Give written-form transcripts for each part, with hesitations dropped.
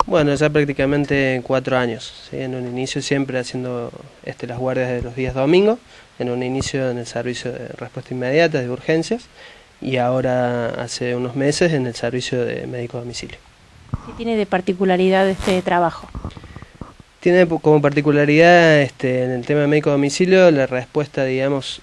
Bueno, ya prácticamente 4 años, ¿sí? En un inicio siempre haciendo las guardias de los días domingos, en un inicio en el servicio de respuesta inmediata de urgencias y ahora hace unos meses en el servicio de médico a domicilio. ¿Qué tiene de particularidad este trabajo? Tiene como particularidad en el tema de médico a domicilio la respuesta, digamos,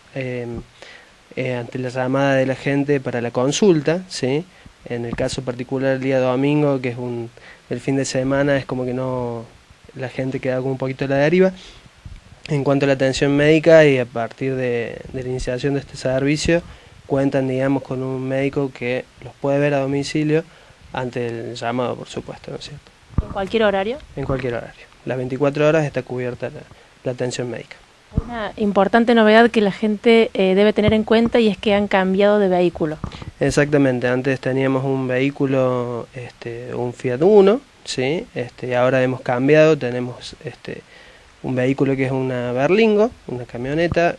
ante la llamada de la gente para la consulta, ¿sí? En el caso particular el día domingo, que es el fin de semana, es como que no, la gente queda como un poquito a la deriva. En cuanto a la atención médica y a partir de la iniciación de este servicio, cuentan, digamos, con un médico que los puede ver a domicilio ante el llamado, por supuesto, ¿no es cierto? ¿En cualquier horario? En cualquier horario. Las 24 horas está cubierta la atención médica. Una importante novedad que la gente debe tener en cuenta y es que han cambiado de vehículo. Exactamente, antes teníamos un vehículo, un Fiat Uno, ¿sí? Ahora hemos cambiado, tenemos un vehículo que es una Berlingo, una camioneta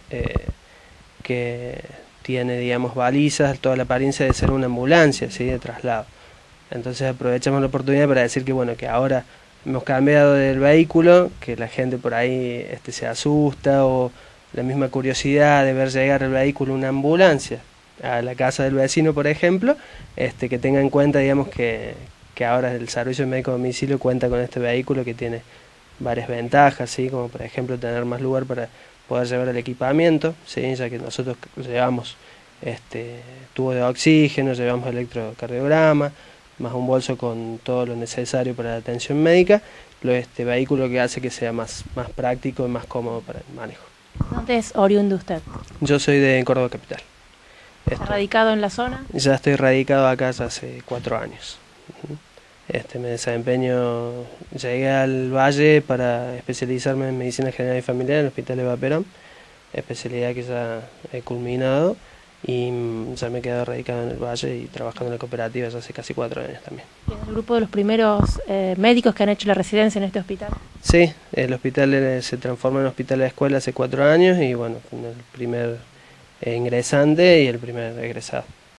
que tiene, digamos, balizas, toda la apariencia de ser una ambulancia, ¿sí? De traslado. Entonces aprovechamos la oportunidad para decir que bueno, que ahora hemos cambiado del vehículo, que la gente por ahí se asusta, o la misma curiosidad de ver llegar el vehículo una ambulancia a la casa del vecino, por ejemplo, que tenga en cuenta, digamos, que ahora el servicio médico a domicilio cuenta con este vehículo que tiene varias ventajas, ¿sí? Como por ejemplo tener más lugar para poder llevar el equipamiento, ¿sí? Ya que nosotros llevamos tubo de oxígeno, llevamos electrocardiograma, más un bolso con todo lo necesario para la atención médica, vehículo que hace que sea más práctico y más cómodo para el manejo. ¿Dónde es oriundo usted? Yo soy de Córdoba Capital. ¿Está radicado en la zona? Ya estoy radicado acá ya hace 4 años. Me desempeño, llegué al Valle para especializarme en Medicina General y Familiar en el Hospital Eva Perón, especialidad que ya he culminado y ya me he quedado radicado en el Valle y trabajando en la cooperativa ya hace casi 4 años también. ¿Es el grupo de los primeros médicos que han hecho la residencia en este hospital? Sí, el hospital se transformó en hospital de escuela hace 4 años y bueno, el primer ingresante y el primer egresado.